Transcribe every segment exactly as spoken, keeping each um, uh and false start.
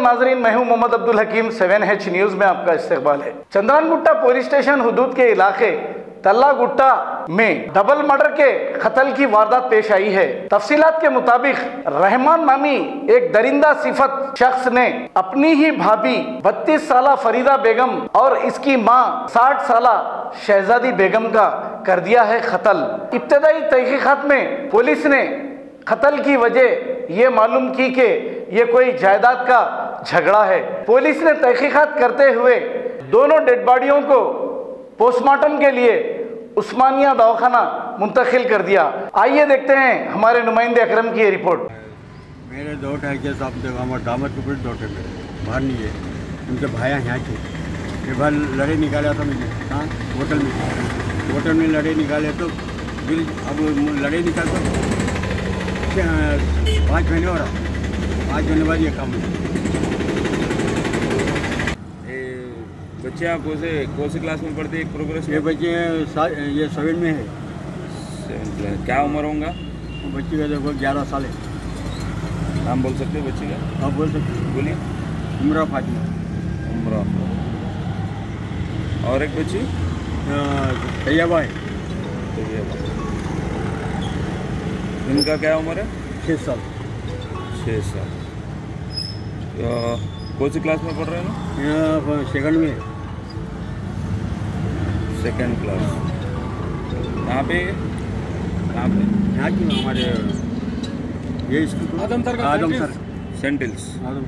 नाजरीन, मैं हूं Mohammed Abdul Hakeem. Seven H news में आपका इस्तकबाल है। चंद्रान गुट्टा पुलिस स्टेशन हुदूद के इलाके तल्ला गुट्टा में डबल मर्डर के कत्ल की वारदात पेश आई है। तफसीलात के मुताबिक रहमान नामी एक दरिंदा सिफत शख्स ने अपनी ही भाभी बत्तीस साला फरीदा बेगम और इसकी मां साठ साला शहजादी बेगम का कर दिया है कत्ल। इब्तदाई तहकीकात में पुलिस ने कत्ल की वजह ये मालूम की कि ये कोई जायदाद का झगड़ा है। पुलिस ने तहकीकात करते हुए दोनों डेड बॉडियों को पोस्टमार्टम के लिए उस्मानिया दवाखाना मुंतकिल कर दिया। आइए देखते हैं हमारे नुमाइंदे अकरम की ये रिपोर्ट। मेरे दो है के साहब देखो हमारे दामद के पूरे दो मेरे बाहर नहीं है, उनके भाया यहाँ के एक बार लड़े निकाला था मुझे हाँ होटल में होटल में लड़े निकाले तो फिर अब लड़े निकाल तो पाँच महीने हो रहा पाँच महीने बाद ये काम बच्चे आप कौन से कौन से क्लास में पढ़ते हैं? प्रोग्रेस ये बच्चे ये सेवन में है। Seven class. क्या उम्र होगा बच्चे का? देखो ग्यारह साल है। नाम बोल सकते हो बच्चे का? आप बोल सकते हो, बोलिए। उम्रा फातिमा। उम्रा। और एक बच्ची तैयबा है। इनका क्या उम्र है? छः साल। छः साल। कौन सी क्लास में पढ़ रहे हैं ना? सेकंड में। Second class. कहाँ पे? कहाँ पे? यहाँ की हमारे ये स्कूल आदमसर का आदमसर सेंट हिल्स।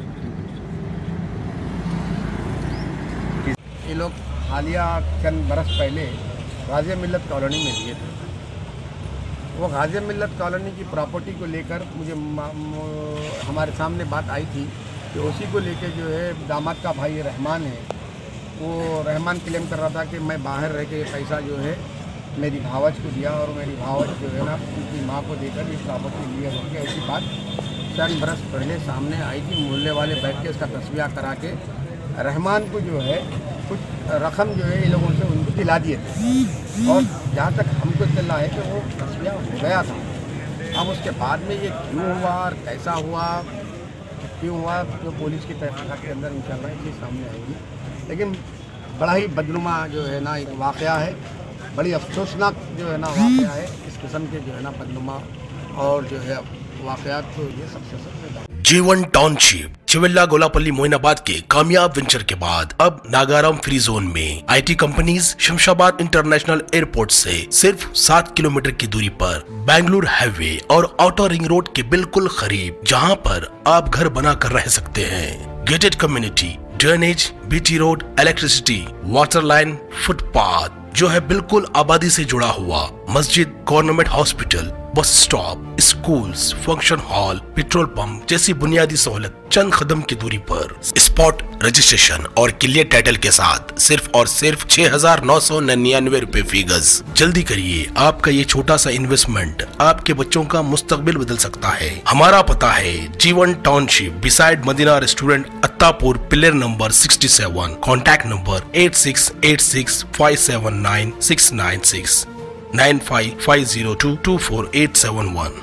ये लोग हालिया चंद बरस पहले गाज़िया मिल्लत कॉलोनी में लिए थे। वो गाज़िया मिल्लत कॉलोनी की प्रॉपर्टी को लेकर मुझे हमारे सामने बात आई थी कि उसी को लेके जो है दामाद का भाई रहमान है, वो रहमान क्लेम कर रहा था कि मैं बाहर रह के पैसा जो है मेरी भावज को दिया और मेरी भावज जो है ना उनकी माँ को देकर ये प्रॉपर्टी लिया होगी। ऐसी बात चंद बरस पहले सामने आई थी। मोहल्ले वाले बैठ के इसका तस्वीर करा के रहमान को जो है कुछ रकम जो है ये लोगों से उनको दिला दिए थे और जहाँ तक हमको चल रहा है कि वो तस्वीर हो गया था। अब उसके बाद में ये क्यों हुआ और कैसा हुआ क्यों हुआ तो पुलिस की तहकीकात के अंदर इंशाल्लाह ये चीज़ सामने आएगी। लेकिन बड़ा ही बदनुमा जो है ना एक वाक़या है, बड़ी अफसोसनाक जो है ना वाक़या है। इस किस्म के जो है ना बदनुमा और जो है वाक़यात तो ये सबसे सबसे जीवन टाउनशिप चिविल्ला गोलापल्ली मोइनाबाद के कामयाब वेंचर के बाद अब नागाराम फ्री जोन में IT companies Shamshabad international airport से सिर्फ सात किलोमीटर की दूरी पर बेंगलुरु हाईवे और आउटर रिंग रोड के बिल्कुल करीब, जहां पर आप घर बना कर रह सकते हैं। Gated community, drainage, BT road, electricity, water line, footpath जो है बिल्कुल आबादी से जुड़ा हुआ, मस्जिद, government hospital, bus stop, schools, function hall, petrol pump जैसी बुनियादी सहूलत चंद कदम की दूरी पर। स्पॉट रजिस्ट्रेशन और क्लियर टाइटल के साथ सिर्फ और सिर्फ छह हजार नौ सौ निन्यानवे रूपए फी गज। जल्दी करिए, आपका ये छोटा सा इन्वेस्टमेंट आपके बच्चों का मुस्तकबिल बदल सकता है। हमारा पता है Jeevan township beside Madina restaurant, Attapur, pillar number sixty seven. Contact number eight six eight six five seven nine six nine six nine five five zero two two four eight seven one.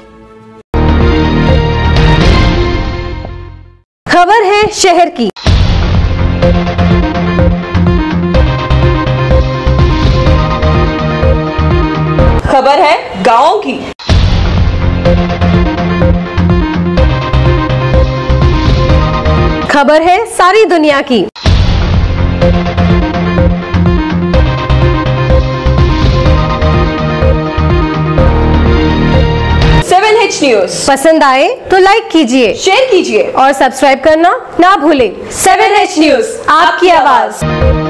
खबर है शहर की। खबर है गांव की। खबर है सारी दुनिया की। सेवन एच न्यूज पसंद आए तो लाइक कीजिए, शेयर कीजिए और सब्सक्राइब करना ना भूलें। सेवन एच न्यूज, आपकी आवाज।